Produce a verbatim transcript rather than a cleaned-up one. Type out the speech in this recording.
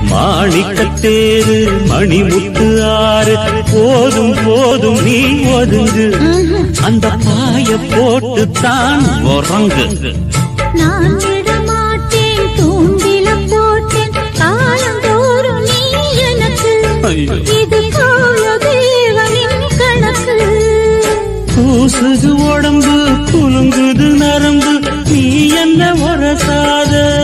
மாணிக்கத்தேரு மணிமுத்து ஆறு போதும் போதும் நீ ஒதுங்கு அந்த பாய போட்டு தான் உறங்கு. நான் விடமாட்டேன் தூண்டில போட்டேன் காலந்தோறும் நீ எனக்கு இது போல தேவனின் கணக்கு. பூசுது உடம்பு குலுங்குது நரம்பு நீ என்ன உரசாத